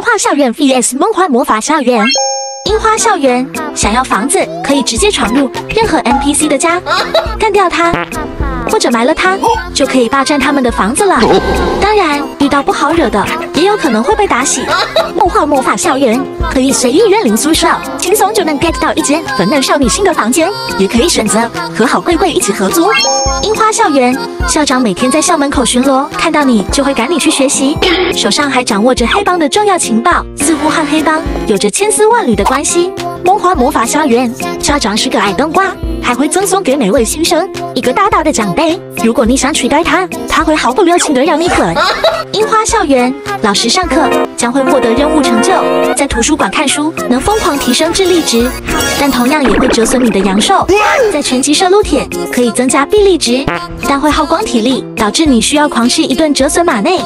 花校园 vs 梦幻魔法校园。樱花校园想要房子，可以直接闯入任何 NPC 的家，干掉他，或者埋了他，就可以霸占他们的房子了。当然，遇到不好惹的，也有可能会被打死。梦幻魔法校园可以随意认领宿舍，轻松就能 get 到一间粉嫩少女心的房间，也可以选择和好贵贵一起合租。樱花校园校长每天在校门口巡逻，看到你就会赶你去学习，手上还掌握着黑帮的重要情报，似乎和黑帮有着千丝万缕的关系。梦幻魔法校园校长是个矮冬瓜，还会赠送给每位新生一个大大的奖杯，如果你想取代他，他会毫不留情地让你滚。樱花校园老师上课将会获得任务成就，在图书馆看书能疯狂提升智力值，但同样也会折损你的阳寿。在拳击射撸铁可以增加臂力值，但会耗光体力，导致你需要狂吃一顿折损马内。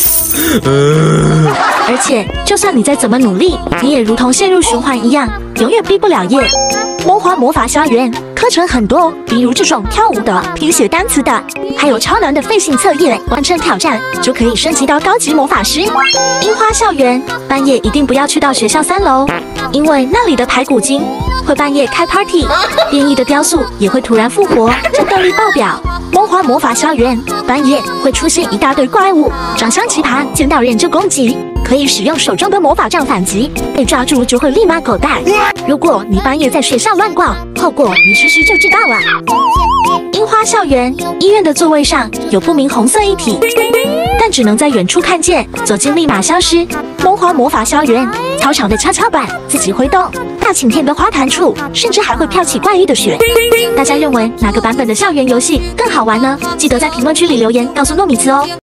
而且，就算你再怎么努力，你也如同陷入循环一样，永远毕不了业。梦幻魔法校园课程很多，比如这种跳舞的、拼写单词的，还有超难的飞行测验，完成挑战就可以升级到高级魔法师。樱花校园半夜一定不要去到学校3楼，因为那里的排骨精会半夜开 party， 变异的雕塑也会突然复活，战斗力爆表。梦幻魔法校园半夜会出现一大堆怪物，长相奇葩，见到人就攻击，可以使用手中的魔法杖反击，被抓住就会立马狗带。如果你半夜在学校乱逛，后果你其实就知道了。樱花校园医院的座位上有不明红色液体，但只能在远处看见，走近立马消失。梦幻魔法校园操场的跷跷板自己会动，大晴天的花坛处甚至还会飘起怪异的雪。大家认为哪个版本的校园游戏更好玩呢？记得在评论区里留言告诉糯米子哦。